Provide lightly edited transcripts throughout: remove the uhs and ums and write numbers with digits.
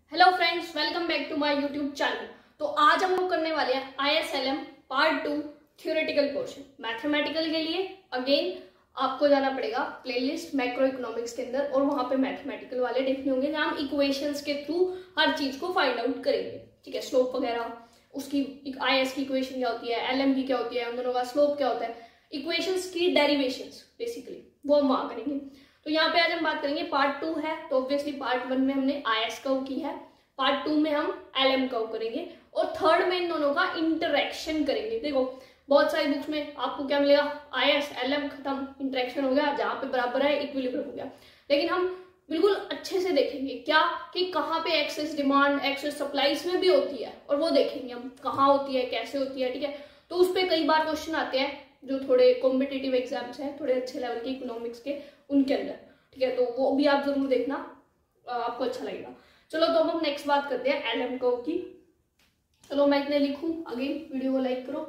Hello friends, welcome back to my YouTube channel. तो आज हम लोग करने वाले हैं ISLM part 2 theoretical portion. Mathematical के लिए अगेन आपको जाना पड़ेगा प्लेलिस्ट मैक्रो इकोनॉमिक्स के अंदर और वहां पे मैथमेटिकल वाले देखने होंगे जहां हम इक्वेशंस के थ्रू हर चीज को फाइंड आउट करेंगे। ठीक है, स्लोप वगैरह, उसकी IS की इक्वेशन क्या होती है, LM की क्या होती है, उन दोनों का स्लोप क्या होता है, इक्वेशंस की डेरिवेशंस बेसिकली वो हम वहां करेंगे। तो यहाँ पे आज हम बात करेंगे पार्ट 2 है, तो ऑब्वियसली पार्ट 1 में हमने IS कर्व की है, पार्ट 2 में हम LM कर्व करेंगे और थर्ड में इन दोनों का इंटरेक्शन करेंगे। देखो बहुत सारी बुक्स में आपको क्या मिलेगा, IS LM खत्म, इंटरेक्शन हो गया, जहां पे बराबर है इक्विलिब्रियम हो गया। लेकिन हम बिल्कुल अच्छे से देखेंगे क्या कि कहाँ पे एक्सेस डिमांड एक्सेस सप्लाई इसमें भी होती है, और वो देखेंगे हम कहाँ होती है, कैसे होती है। ठीक है, तो उस पर कई बार क्वेश्चन आते हैं जो थोड़े कॉम्पिटिटिव एग्जाम्स हैं, थोड़े अच्छे लेवल के इकोनॉमिक्स के, उनके अंदर। ठीक है, तो वो भी आप जरूर देखना, आपको अच्छा लगेगा। चलो तो हम नेक्स्ट बात करते हैं LM कर्व की। चलो मैं इतने लिखूं, अगेन वीडियो को लाइक करो।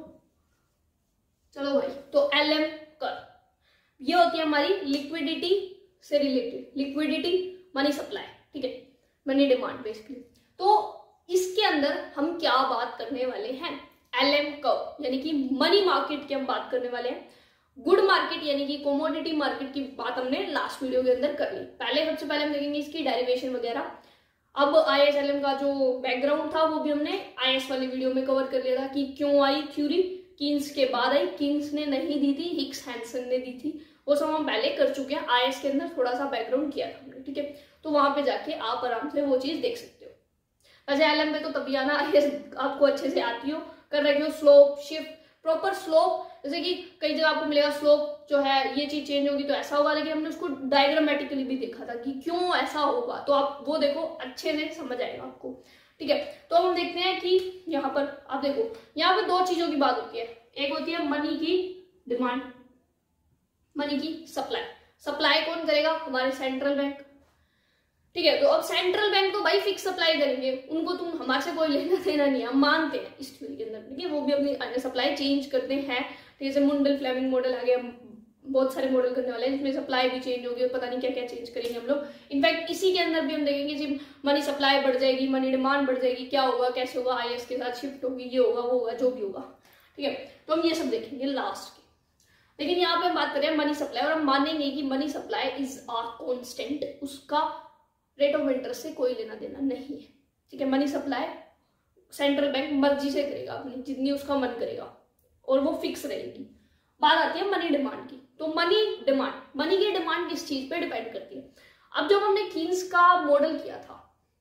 चलो भाई, तो LM कर्व ये होती है हमारी लिक्विडिटी से रिलेटेड, लिक्विडिटी मनी सप्लाई, ठीक है, मनी डिमांड बेसिकली। तो इसके अंदर हम क्या बात करने वाले हैं, LM कर्व यानी कि मनी मार्केट की हम बात करने वाले हैं। गुड मार्केट यानी कि कमोडिटी मार्केट की बात हमने लास्ट वीडियो के अंदर कर ली। सबसे पहले हम देखेंगे इसकी डेरिवेशन वगैरह। अब ISLM का जो बैकग्राउंड था वो भी हमने IS वाली वीडियो में कवर कर लिया था कि क्यों आई थ्योरी, कीन्स के बाद आई, कीन्स ने नहीं दी थी, हिक्स हैंसन ने दी थी, वो सब हम पहले कर चुके हैं। IS के अंदर थोड़ा सा बैकग्राउंड किया था हमने, ठीक है, तो वहां पे जाके आप आराम से वो चीज देख सकते हो। वैसे LM पे तो तभी आना IS आपको अच्छे से आती हो, कर रहे हो स्लोप शिफ्ट प्रॉपर स्लोप, जैसे कि कई जगह आपको मिलेगा स्लोप जो है ये चीज चेंज होगी तो ऐसा होगा, लेकिन हमने उसको डायग्रामेटिकली भी देखा था कि क्यों ऐसा होगा, तो आप वो देखो, अच्छे से समझ आएगा आपको। ठीक है, तो हम देखते हैं कि यहाँ पर आप देखो, यहाँ पर दो चीजों की बात होती है, एक होती है मनी की डिमांड, मनी की सप्लाई। सप्लाई कौन करेगा, हमारे सेंट्रल बैंक। ठीक है, तो अब सेंट्रल बैंक तो भाई फिक्स सप्लाई करेंगे, उनको तुम हमारे से कोई लेना देना नहीं है, हम मानते हैं इस थ्योरी के अंदर। ठीक है, वो भी अपनी सप्लाई चेंज करते हैं, जैसे मुंडल फ्लेमिंग मॉडल आ गया, बहुत सारे मॉडल करने वाले हैं जिसमें सप्लाई भी चेंज होगी और पता नहीं क्या क्या चेंज करेंगे हम लोग। इनफैक्ट इसी के अंदर भी हम देखेंगे जी मनी सप्लाई बढ़ जाएगी, मनी डिमांड बढ़ जाएगी, क्या होगा, कैसे होगा, IS के साथ शिफ्ट होगी, ये होगा वो होगा, जो भी होगा। ठीक है, तो हम ये सब देखेंगे लास्ट के। लेकिन यहाँ पे हम बात कर रहे हैं मनी सप्लाई, और हम मानेंगे कि money supply is a constant, उसका रेट ऑफ इंटरेस्ट से कोई लेना देना नहीं है। ठीक है, मनी सप्लाई सेंट्रल बैंक मर्जी से करेगा अपनी, जितनी उसका मन करेगा, और वो फिक्स रहेगी। बात आती है मनी डिमांड की, तो मनी डिमांड, मनी की डिमांड किस चीज पे डिपेंड करती है। अब जब हमने कीन्स का मॉडल किया था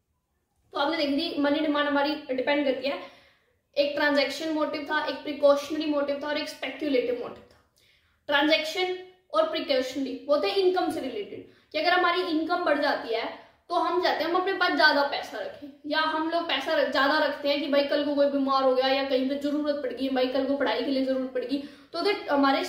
तो आपने देख दी मनी डिमांड हमारी डिपेंड करती है, एक ट्रांजैक्शन मोटिव था, एक प्रिकॉशनरी मोटिव था और एक स्पेक्यूलेटिव मोटिव था। ट्रांजैक्शन और प्रिकॉशनरी वो थे इनकम से रिलेटेड, कि अगर हमारी इनकम बढ़ जाती है तो हम चाहते हैं हम अपने पास ज्यादा पैसा रखें, या हम लोग पैसा ज्यादा रखते हैं कि भाई कल को कोई बीमार हो गया या कहीं पे जरूरत पड़ गई, भाई कल को पढ़ाई के लिए जरूरत पड़ गई, तो हमारे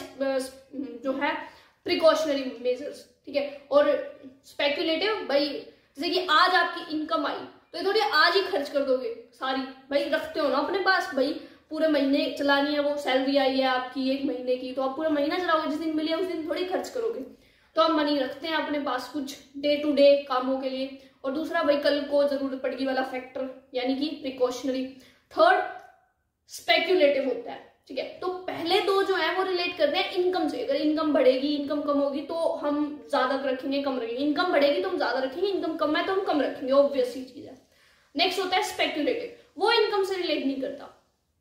जो है प्रिकॉशनरी मेजर्स। ठीक है, और स्पेक्यूलेटिव भाई जैसे कि आज आपकी इनकम आई तो ये थोड़ी आज ही खर्च कर दोगे सारी, भाई रखते हो ना अपने पास, भाई पूरे महीने चलानी है, वो सैलरी आई है आपकी 1 महीने की, तो आप पूरा महीना चलाओगे, जिस दिन मिले उस दिन थोड़ी खर्च करोगे। तो हम मनी रखते हैं अपने पास कुछ डे टू डे कामों के लिए, और दूसरा भाई कल को जरूरत पड़ेगी वाला फैक्टर यानी कि प्रिकॉशनरी। थर्ड स्पेक्यूलेटिव होता है। ठीक है, तो पहले दो जो है वो रिलेट करते हैं इनकम से, अगर इनकम बढ़ेगी इनकम कम होगी तो हम ज्यादा रखेंगे कम रखेंगे, इनकम बढ़ेगी तो हम ज्यादा रखेंगे, इनकम कम है तो हम कम रखेंगे, ऑब्वियस ही चीज है। नेक्स्ट होता है स्पेक्यूलेटिव, वो इनकम से रिलेट नहीं करता,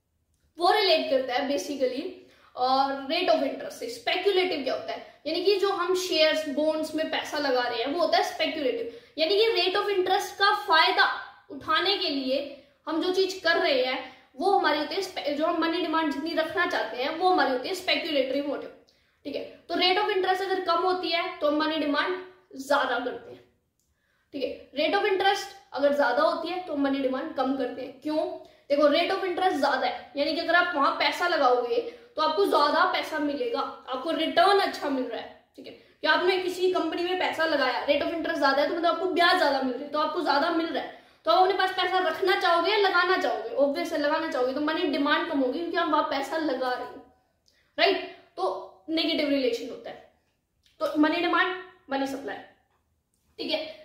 वो रिलेट करता है बेसिकली और रेट ऑफ इंटरेस्ट से। स्पेक्यूलेटिव क्या होता है, यानी कि जो हम शेयर्स बॉन्ड्स में पैसा लगा रहे हैं वो होता है स्पेक्यूलेटिव, यानी कि रेट ऑफ इंटरेस्ट का फायदा उठाने के लिए हम जो चीज कर रहे हैं वो हमारी होती है, जो हम मनी डिमांड जितनी रखना चाहते हैं वो हमारी होती है स्पेक्यूलेटरी मोटिव। ठीक है, तो रेट ऑफ इंटरेस्ट अगर कम होती है तो हम मनी डिमांड ज्यादा करते हैं। ठीक है, रेट ऑफ इंटरेस्ट अगर ज्यादा होती है तो मनी डिमांड कम करते हैं। क्यों, देखो रेट ऑफ इंटरेस्ट ज्यादा है, यानी कि अगर आप वहां पैसा लगाओगे तो आपको ज्यादा पैसा मिलेगा, आपको रिटर्न अच्छा मिल रहा है। ठीक है, कि आपने किसी कंपनी में पैसा लगाया, रेट ऑफ इंटरेस्ट ज्यादा है तो मतलब आपको ब्याज ज्यादा मिल रही है, तो आपको ज्यादा मिल रहा है, तो आप अपने पास पैसा रखना चाहोगे या लगाना चाहोगे, ऑब्वियस है लगाना चाहोगे, तो मनी डिमांड कम होगी क्योंकि हम वहां पैसा लगा रहे हैं। राइट, तो नेगेटिव रिलेशन होता है, तो मनी डिमांड मनी सप्लाई। ठीक है,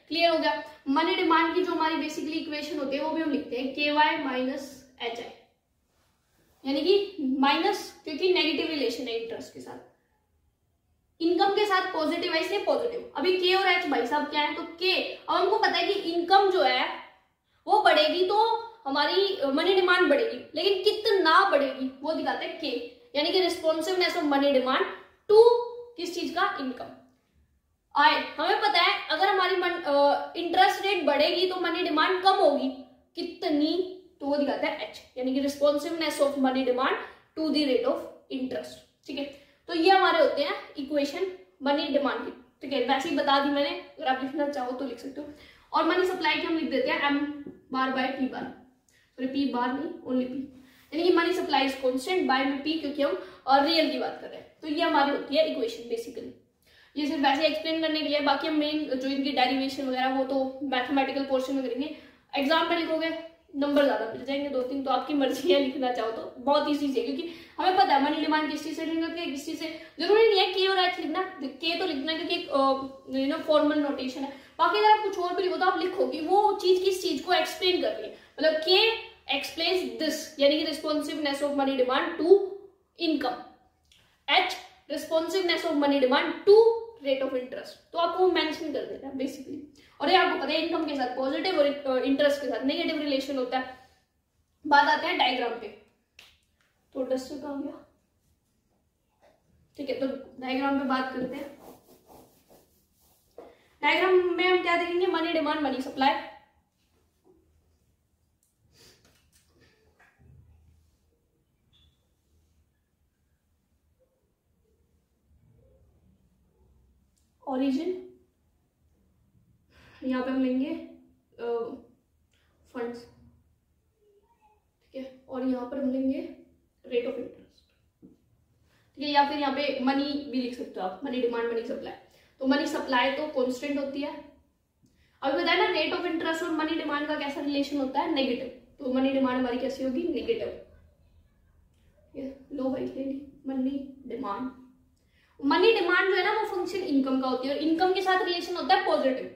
क्लियर हो गया। मनी डिमांड की जो हमारी बेसिकली इक्वेशन होती है वो भी हम लिखते हैं KY माइनस HI, यानी कि माइनस, क्योंकि नेगेटिव रिलेशन है इंटरेस्ट के साथ, इनकम के साथ पॉजिटिव है इसलिए पॉजिटिव। अभी K और H भाई साहब क्या है, तो K, अब हमको पता है कि इनकम जो है वो बढ़ेगी तो हमारी मनी डिमांड बढ़ेगी, लेकिन कितना बढ़ेगी वो दिखाते हैं K, यानी कि responsiveness of money demand to किस चीज का, इनकम। आए, हमें पता है अगर हमारी इंटरेस्ट रेट बढ़ेगी तो मनी डिमांड कम होगी, कितनी, तो वो दिखाता है H, यानी कि responsiveness of money demand to the rate of interest. ठीक है, तो ये हमारे होते हैं इक्वेशन मनी डिमांड की। ठीक है, वैसे ही बता दी मैंने, अगर आप लिखना चाहो तो लिख सकते हो। और मनी सप्लाई की हम लिख देते हैं M bar by P bar, sorry P bar नहीं, ओनली P, यानी कि money supply is constant by में P, क्योंकि हम रियल की बात कर रहे हैं। तो ये हमारी होती है इक्वेशन बेसिकली। ये सिर्फ वैसे एक्सप्लेन करने के लिए, बाकी हम मेन जो इनकी डेरिवेशन वगैरह वो तो मैथमेटिकल पोर्शन में करेंगे। एग्जाम में लिखोगे नंबर ज्यादा मिल जाएंगे, 2-3, तो आपकी मर्जी है, लिखना चाहो तो बहुत ईजी है, क्योंकि हमें पता है मनी डिमांड किस चीज से लिंक होती है, किस चीज से। जरूरी नहीं है K और H लिखना, K तो लिखना क्योंकि फॉर्मल नोटेशन है। बाकी अगर आप कुछ और भी लिखो तो आप लिखो कि वो चीज किस चीज को एक्सप्लेन कर रही है, मतलब K एक्सप्लेन्स दिस, यानी कि responsiveness of money demand to income, H responsiveness of money demand to rate of interest, तो आपको मेंशन कर देना है बेसिकली। और ये आपको पता है इनकम के साथ पॉजिटिव और इंटरेस्ट के साथ नेगेटिव रिलेशन होता है। बात आते हैं डायग्राम पे, तो डस्टर कहाँ गया, ठीक है, तो डायग्राम पे बात करते हैं। डायग्राम में हम क्या देखेंगे, money demand, money supply. Origin, यहाँ पे हम लेंगे फंड्स, ठीक है, और यहाँ पर हम लेंगे रेट ऑफ इंटरेस्ट, ठीक है, या फिर यहाँ पे मनी भी लिख सकते हो आप, मनी डिमांड, मनी सप्लाई। तो मनी सप्लाई तो कांस्टेंट होती है, अभी बताया ना, रेट ऑफ इंटरेस्ट और मनी डिमांड का कैसा रिलेशन होता है, नेगेटिव, तो मनी डिमांड हमारी कैसी होगी, नेगेटिव। लो भाई ले ली मनी डिमांड। मनी डिमांड जो है ना वो फंक्शन इनकम का होती है, और इनकम के साथ रिलेशन होता है पॉजिटिव।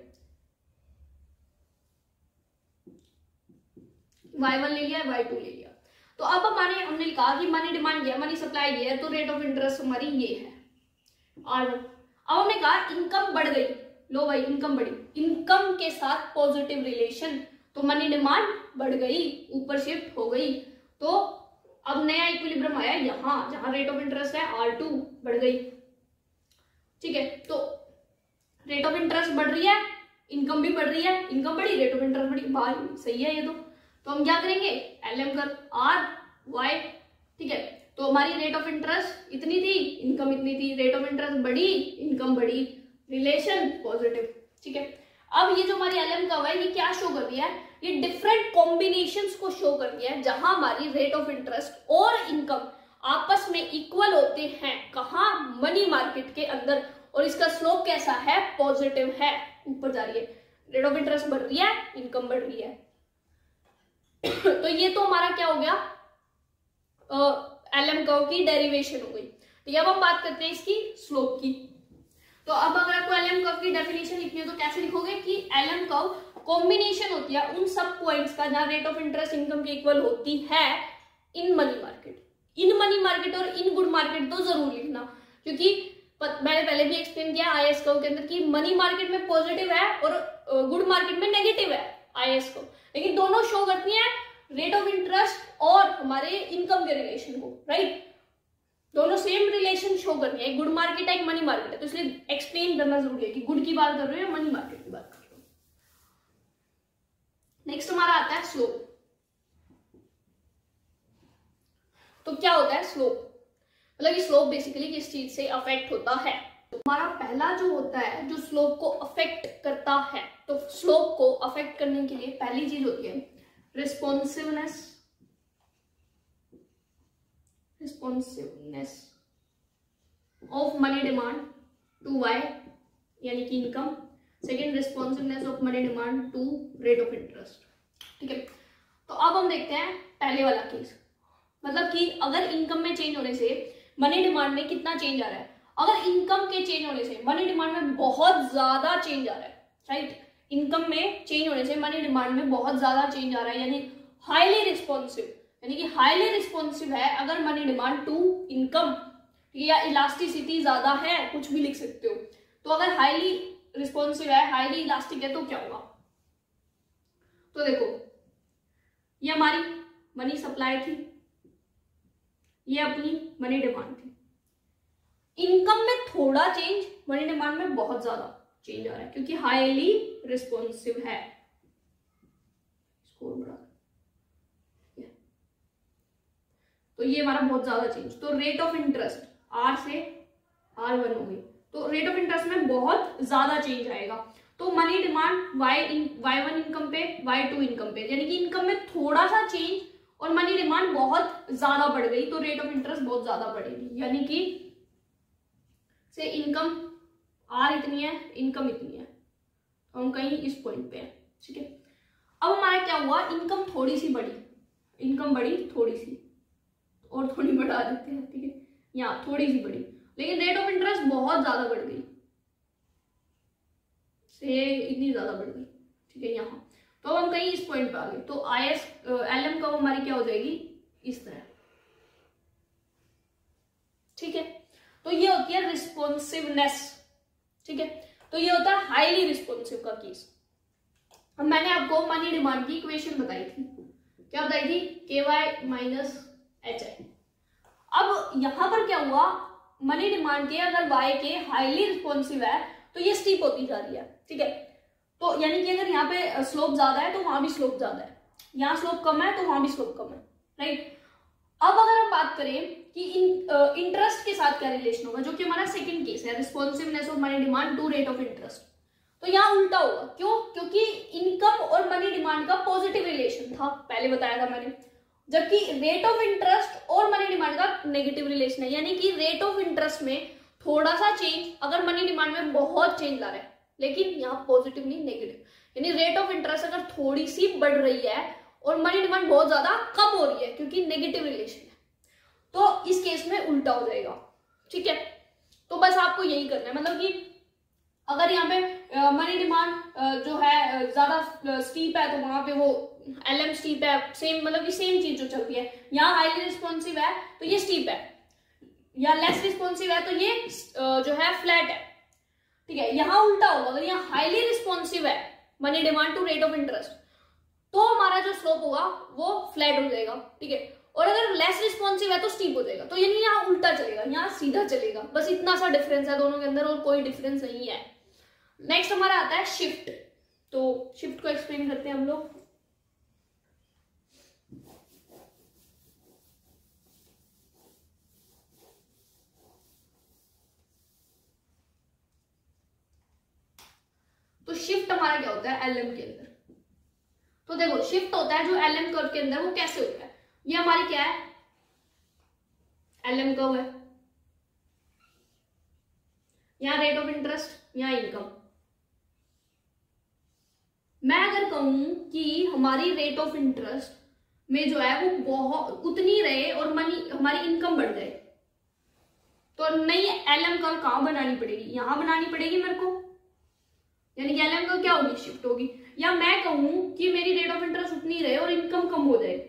Y1 ले लिया, Y2 ले लिया। तो अब हमने कहा कि मनी डिमांड ये है, मनी सप्लाई ये है, तो रेट ऑफ इंटरेस्ट हमारी ये है R1। अब हमने कहा इनकम बढ़ गई, लो भाई इनकम बढ़ी, इनकम के साथ पॉजिटिव रिलेशन, तो मनी डिमांड बढ़ गई, ऊपर शिफ्ट हो गई, तो अब नया इक्विलिब्रियम आया यहां, जहां रेट ऑफ इंटरेस्ट है R2 बढ़ गई। ठीक है, तो रेट ऑफ इंटरेस्ट बढ़ रही है, इनकम भी बढ़ रही है, इनकम बढ़ी, रेट ऑफ इंटरेस्ट बढ़ी, भाई सही है ये तो हम क्या करेंगे, LM कर RY, ठीक है, तो हमारी रेट ऑफ इंटरेस्ट इतनी थी, इनकम इतनी थी, रेट ऑफ इंटरेस्ट बढ़ी, इनकम बढ़ी, रिलेशन पॉजिटिव। ठीक है, अब ये जो हमारी LM कर्व है ये क्या शो कर रही है, ये डिफरेंट कॉम्बिनेशंस को शो कर रही है, जहां हमारी रेट ऑफ इंटरेस्ट और इनकम आपस में इक्वल होते हैं, कहां, मनी मार्केट के अंदर, और इसका स्लोप कैसा है, पॉजिटिव है, ऊपर जा रही है, रेट ऑफ इंटरेस्ट बढ़ रही है, इनकम बढ़ रही है। तो ये तो हमारा क्या हो गया, LM कर्व की डेरिवेशन हो गई। ठीक है, अब हम बात करते हैं इसकी स्लोप की। तो अब अगर आपको LM कर्व की डेफिनेशन लिखनी है तो कैसे लिखोगे कि LM कर्व कॉम्बिनेशन होती है उन सब पॉइंट्स का जहां रेट ऑफ इंटरेस्ट इनकम के इक्वल होती है in money market. In money market और इन गुड मार्केट तो जरूर लिखना, क्योंकि मैंने पहले भी एक्सप्लेन किया IS कर्व के अंदर कि मनी मार्केट में पॉजिटिव है और गुड मार्केट में नेगेटिव है IS कर्व, लेकिन दोनों शो करती हैं रेट ऑफ इंटरेस्ट और हमारे इनकम के रिलेशन को, राइट, दोनों सेम रिलेशन शो करनी है, एक गुड मार्केट है, एक मनी मार्केट है, तो इसलिए एक्सप्लेन करना जरूरी है कि गुड की बात कर रहे हो या मनी मार्केट की बात कर रहे हो। नेक्स्ट हमारा आता है स्लोप। तो क्या होता है स्लोप, मतलब ये स्लोप बेसिकली किस चीज से अफेक्ट होता है। हमारा पहला जो होता है जो स्लोप को अफेक्ट करता है, तो स्लोप को अफेक्ट करने के लिए पहली चीज होती है responsiveness of money demand to Y, यानी कि income. Second, responsiveness of money demand to rate of interest. ठीक है, तो अब हम देखते हैं पहले वाला केस, मतलब कि अगर इनकम में चेंज होने से मनी डिमांड में कितना चेंज आ रहा है। अगर इनकम के चेंज होने से मनी डिमांड में बहुत ज्यादा चेंज आ रहा है, राइट, इनकम में चेंज होने से मनी डिमांड में बहुत ज्यादा चेंज आ रहा है, यानी हाईली रिस्पॉन्सिव, यानी कि हाईली रिस्पॉन्सिव है अगर मनी डिमांड टू इनकम, या इलास्टिसिटी ज्यादा है, कुछ भी लिख सकते हो। तो अगर हाईली रिस्पॉन्सिव है, हाईली इलास्टिक है, तो क्या होगा? तो देखो ये हमारी मनी सप्लाई थी, ये अपनी मनी डिमांड थी। इनकम में थोड़ा चेंज, मनी डिमांड में बहुत ज्यादा चेंज आ रहा है क्योंकि हाईली रिस्पॉन्सिव है। स्कोर बढ़ा, तो ये हमारा बहुत ज्यादा चेंज। तो रेट ऑफ इंटरेस्ट R से R1 हो गई, तो रेट ऑफ इंटरेस्ट में बहुत ज्यादा चेंज आएगा। तो मनी डिमांड Y1 इनकम पे, Y2 इनकम पे, यानी कि इनकम में थोड़ा सा चेंज और मनी डिमांड बहुत ज्यादा बढ़ गई, तो रेट ऑफ इंटरेस्ट बहुत ज्यादा बढ़ेगी। यानी कि से इनकम R इतनी है, इनकम इतनी है, तो हम कहीं इस पॉइंट पे हैं, ठीक है। अब हमारा क्या हुआ, इनकम थोड़ी सी बढ़ी, इनकम बढ़ी थोड़ी सी, और थोड़ी बढ़ा देते हैं, ठीक है, यहाँ थोड़ी सी बढ़ी, लेकिन रेट ऑफ इंटरेस्ट बहुत ज्यादा बढ़ गई, से इतनी ज्यादा बढ़ गई, ठीक है यहाँ। तो हम कहीं इस पॉइंट पे आ गए, तो LM कब हमारी क्या हो जाएगी, इस तरह, ठीक है। तो ये होती है रिस्पॉन्सिवनेस, ठीक है। तो ये होता है हाईली रिस्पॉन्सिव का केस। अब मैंने आपको मनी डिमांड की इक्वेशन बताई थी, क्या बताई थी, KY माइनस HI। अब यहां पर क्या हुआ, मनी डिमांड के अगर Y के हाईली रिस्पॉन्सिव है तो ये स्टीप होती जा रही है, ठीक है। तो यानी कि अगर यहाँ पे स्लोप ज्यादा है तो वहां भी स्लोप ज्यादा है, यहाँ स्लोप कम है तो वहां भी स्लोप कम है, राइट। अब अगर हम बात करें कि इंटरेस्ट के साथ क्या रिलेशन होगा, जो कि हमारा सेकंड केस है, responsiveness of money demand to rate of interest, तो यहाँ उल्टा होगा। क्यों? क्योंकि इनकम और मनी डिमांड का पॉजिटिव रिलेशन था, पहले बताया था मैंने, जबकि रेट ऑफ इंटरेस्ट और मनी डिमांड का नेगेटिव रिलेशन है। यानी कि रेट ऑफ इंटरेस्ट में थोड़ा सा चेंज, अगर मनी डिमांड में बहुत चेंज ला रहा है, लेकिन यहाँ पॉजिटिव नहीं नेगेटिव, यानी रेट ऑफ इंटरेस्ट अगर थोड़ी सी बढ़ रही है और मनी डिमांड बहुत ज्यादा कम हो रही है क्योंकि नेगेटिव रिलेशन है, तो इस केस में उल्टा हो जाएगा, ठीक है। तो बस आपको यही करना है, मतलब कि अगर यहाँ पे मनी डिमांड जो है ज्यादा स्टीप है तो वहां पे वो LM स्टीप है, सेम मतलब कि सेम चीज जो चलती है। यहाँ हाईली रिस्पॉन्सिव है तो ये स्टीप है, या लेस रिस्पॉन्सिव है तो ये जो है फ्लैट है, ठीक है। यहाँ उल्टा होगा, अगर यहाँ हाईली रिस्पॉन्सिव है money demand to rate of interest तो हमारा जो स्लोप होगा वो फ्लैट हो जाएगा, ठीक है। और अगर लेस रिस्पॉन्सिव है तो स्टीप हो जाएगा, तो यानी यहाँ उल्टा चलेगा, यहाँ सीधा चलेगा, बस इतना सा डिफरेंस है दोनों के अंदर और कोई डिफरेंस नहीं है। नेक्स्ट हमारा आता है शिफ्ट। तो शिफ्ट को एक्सप्लेन करते हैं हम लोग। तो शिफ्ट हमारा क्या होता है LM के अंदर, तो देखो शिफ्ट होता है जो LM कर्व के अंदर, वो कैसे होता है, ये हमारी क्या है, LM कर्व है, यहाँ रेट ऑफ इंटरेस्ट, यहाँ इनकम। मैं अगर कहूं कि हमारी रेट ऑफ इंटरेस्ट में जो है वो बहुत उतनी रहे और मनी हमारी इनकम बढ़ जाए, तो नई LM कर्व कहां बनानी पड़ेगी, यहां बनानी पड़ेगी मेरे को, यानी कि LM कर्व क्या होगी, शिफ्ट होगी। या मैं कहूं कि मेरी रेट ऑफ इंटरेस्ट उतनी रहे और इनकम कम हो जाए,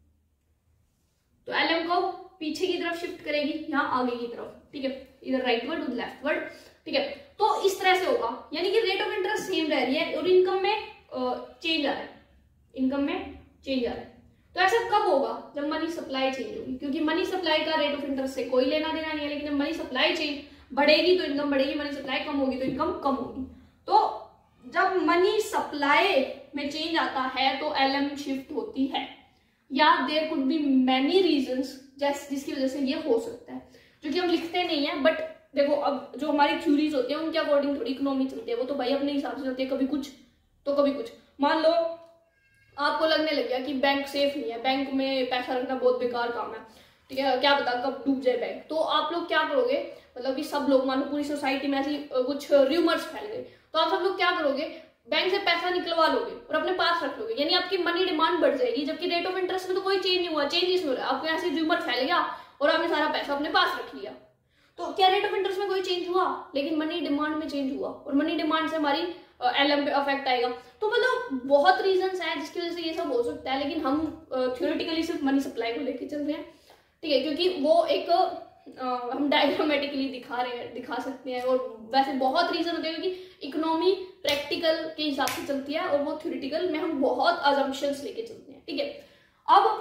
तो LM कर्व पीछे की तरफ शिफ्ट करेगी, यहाँ आगे की तरफ, ठीक है, इधर राइटवर्ड उधर लेफ्टवर्ड, ठीक है। तो इस तरह से होगा, यानी कि रेट ऑफ इंटरेस्ट सेम रह रही है और इनकम में चेंज आ रहा है, इनकम में चेंज आ रहा है। तो ऐसा कब होगा, जब मनी सप्लाई चेंज होगी, क्योंकि मनी सप्लाई का रेट ऑफ इंटरेस्ट से कोई लेना देना नहीं है, लेकिन जब मनी सप्लाई चेंज बढ़ेगी तो इनकम बढ़ेगी, मनी सप्लाई कम होगी तो इनकम कम होगी। तो जब मनी सप्लाई में चेंज आता है तो LM शिफ्ट होती है, या there could be many reasons जिसकी वजह से ये हो सकता है, जो कि हम लिखते नहीं है। बट देखो अब जो हमारी थ्योरीज होती है उनके अकॉर्डिंग थोड़ी इकोनॉमी चलती है, वो तो भाई अपने हिसाब से चलती है, कभी कुछ तो कभी कुछ। मान लो आपको लगने लग गया कि बैंक सेफ नहीं है, बैंक में पैसा रखना बहुत बेकार काम है, ठीक है, क्या पता कब डूब जाए बैंक, तो आप लोग क्या करोगे, मतलब कि सब लोग, मान लो पूरी सोसाइटी में ऐसी कुछ र्यूमर्स फैल गए, तो आप सब लोग क्या करोगे, बैंक से पैसा निकलवा लोगे और अपने पास रख लोगे, यानी आपकी मनी डिमांड बढ़ जाएगी, जबकि रेट ऑफ इंटरेस्ट में तो कोई चेंज नहीं हुआ, चेंजेस नहीं हो रहा, आपको ऐसे र्यूमर फैल गया और आपने सारा पैसा अपने पास रख लिया। तो क्या रेट ऑफ इंटरेस्ट में कोई चेंज हुआ, लेकिन मनी डिमांड में चेंज हुआ, और मनी डिमांड से हमारी LM पे अफेक्ट आएगा। तो मतलब बहुत रीजंस हैं जिसकी वजह से ये सब हो सकता है, लेकिन हम थ्योरेटिकली सिर्फ मनी सप्लाई को लेके चल रहे हैं, ठीक है, क्योंकि वो एक हम डायग्रामेटिकली दिखा सकते हैं। और वैसे बहुत रीजन होते हैं क्योंकि इकोनॉमी प्रैक्टिकल के हिसाब से चलती है और वो थ्योरेटिकल में हम बहुत अजम्पशंस लेके चलते हैं, ठीक है। अब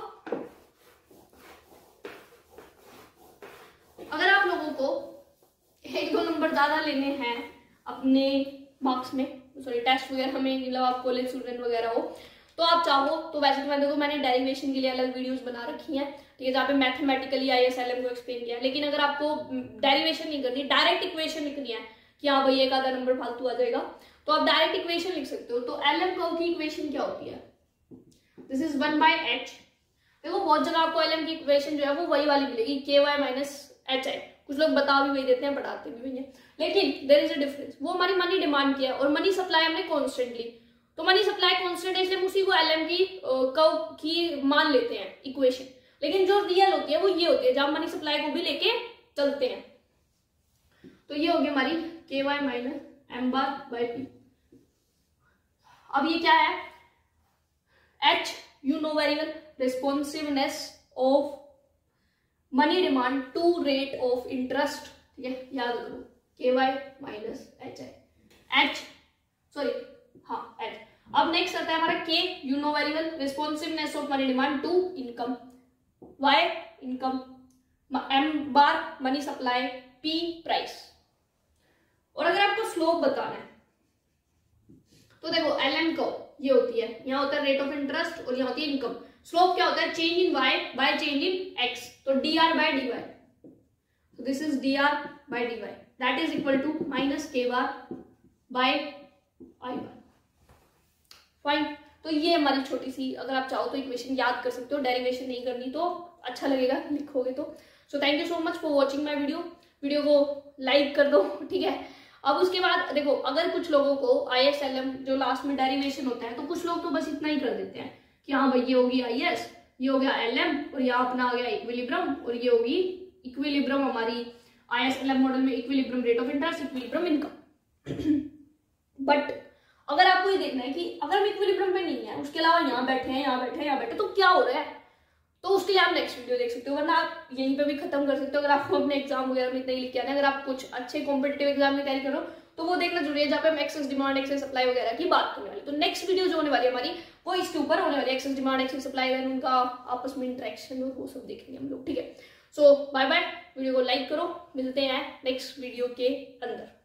अगर आप लोगों को 1-2 नंबर ज्यादा लेने हैं अपने मार्क्स में, सॉरी टेस्ट वगैरह में, मतलब आप कॉलेज स्टूडेंट वगैरह हो, तो आप चाहो तो वैसे तो मैंने डेरिवेशन के लिए अलग वीडियोस बना रखी हैं, ठीक है, जहाँ पे मैथमेटिकली ISLM को एक्सप्लेन किया है। लेकिन अगर आपको डेरिवेशन नहीं करनी, डायरेक्ट इक्वेशन लिखनी है कि हाँ भाई एक आधा नंबर फालतू आ जाएगा, तो आप डायरेक्ट इक्वेशन लिख सकते हो। तो LM कर्व की इक्वेशन क्या होती है? This is 1/h। देखो बहुत जगह आपको LM की इक्वेशन जो है वो वही वाली मिलेगी, KY माइनस HI। कुछ लोग बता भी वही देते हैं, पढ़ाते भी वही है, लेकिन देयर इज अ डिफरेंस। वो हमारी मनी डिमांड की है और मनी सप्लाई हमने कॉन्स्टेंटली, तो मनी सप्लाई कॉन्स्टेंट है इसलिए उसी को LM की कर्व की मान लेते हैं इक्वेशन। लेकिन जो रियल होती है वो ये होती है जहां मनी सप्लाई को भी लेके चलते हैं। तो ये होगी हमारी KY minus M bar by P। अब ये क्या है? H you know very well, responsiveness of money demand to rate of interest, ठीक है, याद करो KY minus HI। H sorry हाँ H। अब नेक्स्ट आता है हमारा K you know very well, responsiveness of money demand to income, Y income, M bar money supply, P price. और अगर आपको स्लोप बताना है तो देखो LM को ये होती है, यहाँ होता है रेट ऑफ इंटरेस्ट और यहाँ होती है इनकम। स्लोप क्या होता है? Change in Y by change in X, तो dr by dy। so this is dr by dy that is equal to minus k bar by I bar। Fine. तो ये हमारी छोटी सी, अगर आप चाहो तो इक्वेशन याद कर सकते हो, डेरिवेशन नहीं करनी तो अच्छा लगेगा लिखोगे तो। So thank you so much for watching my video को लाइक कर दो, ठीक है। अब उसके बाद देखो अगर कुछ लोगों को ISLM जो लास्ट में डेरिवेशन होता है, तो कुछ लोग तो बस इतना ही कर देते हैं कि हाँ भाई ये होगी IS, ये हो गया LM और यहाँ अपना आ गया इक्विलिब्रियम, और ये होगी इक्विलिब्रियम हमारी ISLM मॉडल में equilibrium rate of interest, equilibrium income. But अगर आपको ये देखना है कि अगर हम इक्विलिब्रियम पे नहीं है, उसके अलावा यहाँ बैठे हैं, यहाँ बैठे हैं, यहाँ बैठे, तो क्या हो रहा है, तो उसके लिए आप नेक्स्ट वीडियो देख सकते हो, वरना आप यहीं पे भी खत्म कर सकते हो। अगर आपको अपने एग्जाम वगैरह में इतना ही लिख के आना है, अगर आप कुछ अच्छे कॉम्पिटेटिव एग्जाम की तैयारी करो तो वो देखना जरूरी है, जहाँ पे हम एक्सेस डिमांड, एक्सेस सप्लाई वगैरह की बात करने वाली। तो नेक्स्ट वीडियो जो होने वाली है हमारी वो इसके ऊपर होने वाली है, एक्सेस डिमांड, एक्सेस सप्लाई, उनका आपस में इंटरेक्शन और वो सब देखेंगे हम लोग, ठीक है। सो बाय बाय, वीडियो को लाइक करो, मिलते हैं नेक्स्ट वीडियो के अंदर।